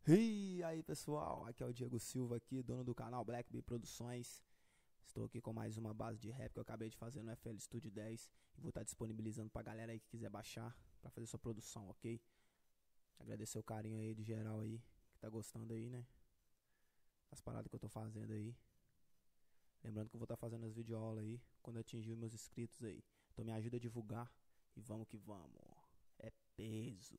E aí pessoal, aqui é o Diego Silva aqui, dono do canal Black Bee Produções. Estou aqui com mais uma base de rap que eu acabei de fazer no FL Studio 10 e vou estar disponibilizando pra galera aí que quiser baixar pra fazer sua produção, ok? Agradecer o carinho aí de geral aí, que tá gostando aí, né? Das paradas que eu tô fazendo aí. Lembrando que eu vou estar fazendo as videoaulas aí quando atingir os meus inscritos aí. Então me ajuda a divulgar e vamos que vamos. É peso.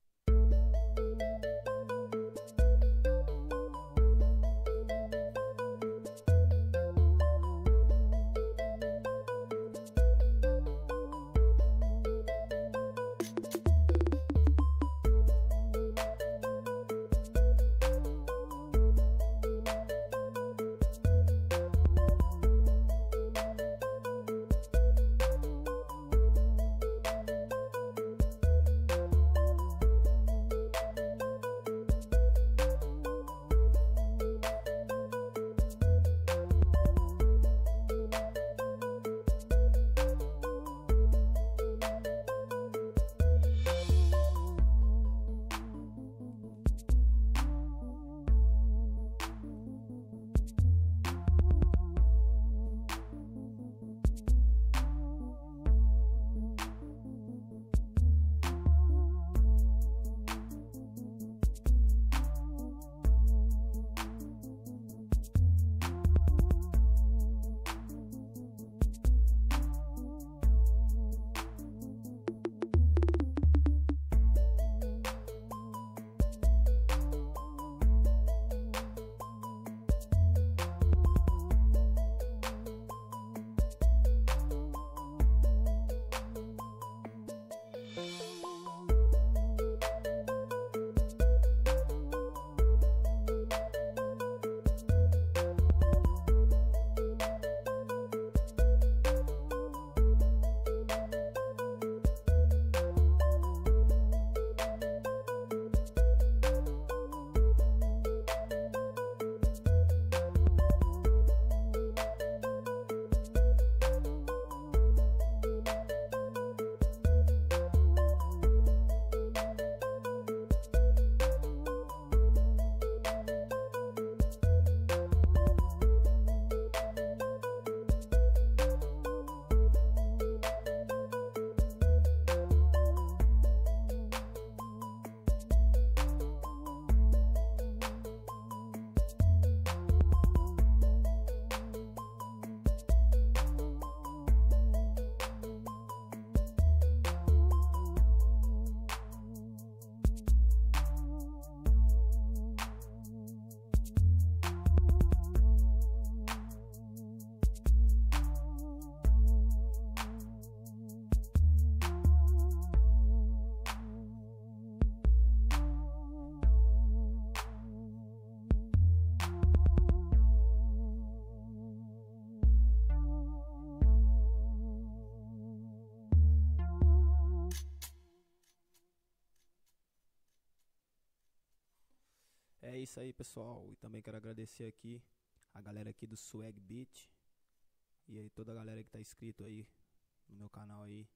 É isso aí pessoal, e também quero agradecer aqui a galera aqui do Swag Beat e aí toda a galera que tá inscrito aí no meu canal aí,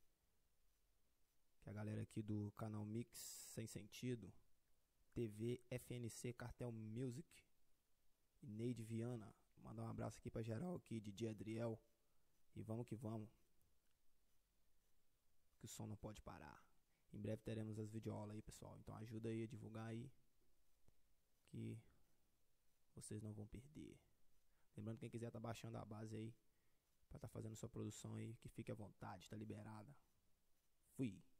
que é a galera aqui do canal Mix Sem Sentido, TV FNC Cartel Music e Neide Viana. Mandar um abraço aqui pra geral aqui, DJ Adriel, e vamos que vamos, que o som não pode parar. Em breve teremos as videoaulas aí pessoal, então ajuda aí a divulgar aí, que vocês não vão perder. Lembrando que quem quiser tá baixando a base aí pra tá fazendo sua produção aí, que fique à vontade, tá liberada. Fui.